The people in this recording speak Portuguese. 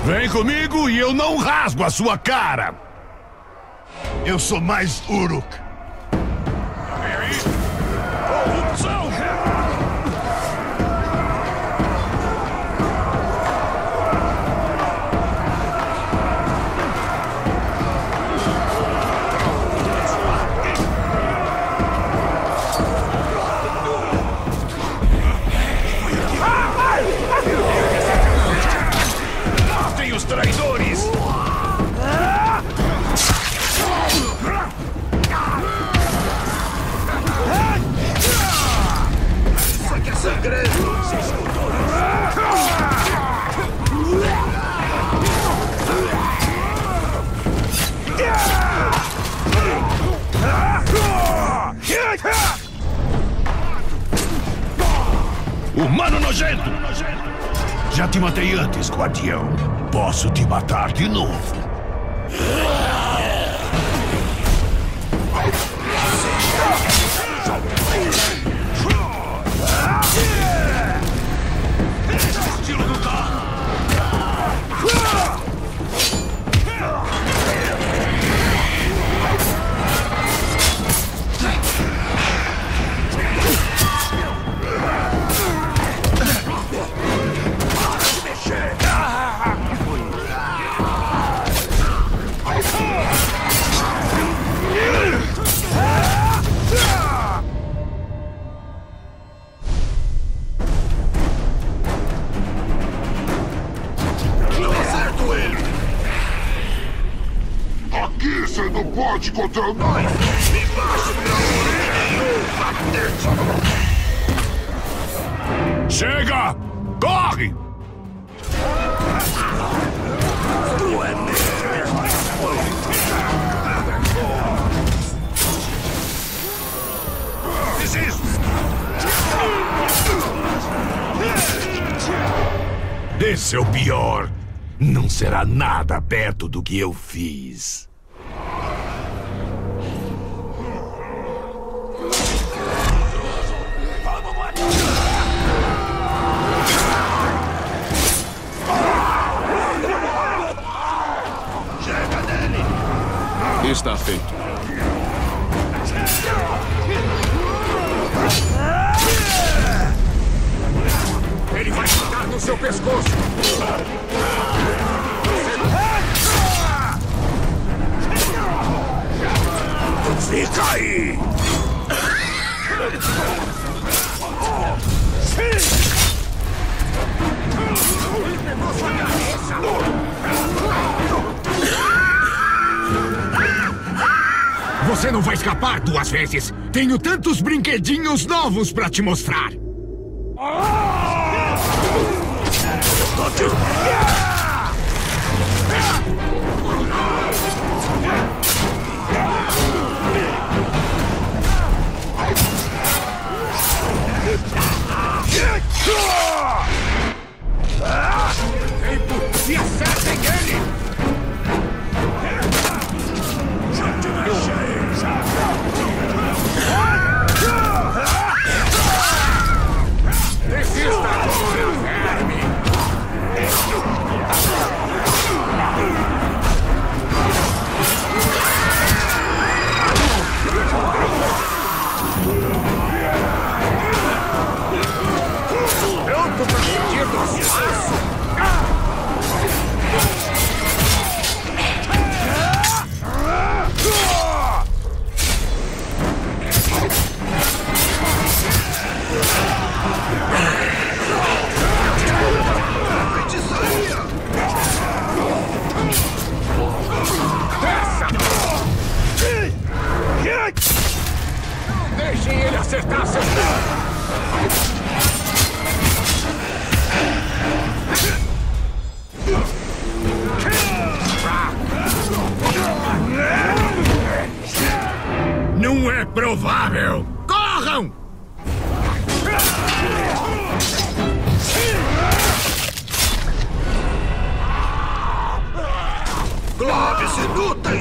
Vem comigo e eu não rasgo a sua cara! Eu sou mais Uruk. Corrupção! Matem os traidores! Isso aqui é segredo! Humano nojento! Já te matei antes, guardião. Posso te matar de novo. Estilo do carro! Aqui você não pode contra nós! Embaixo da orelha, patente! Chega! Corre! Tu é mesmo! Desisto! Esse é o pior. Não será nada perto do que eu fiz. Chega dele! Está feito. Ele vai ficar no seu pescoço! Fica aí! Você não vai escapar 2 vezes! Tenho tantos brinquedinhos novos pra te mostrar! E acertem ele! Desista agora, verme! Pronto pra sentir nosso aço! Deixem ele acertar seu Não é provável! Corram! Clóvis, lutem!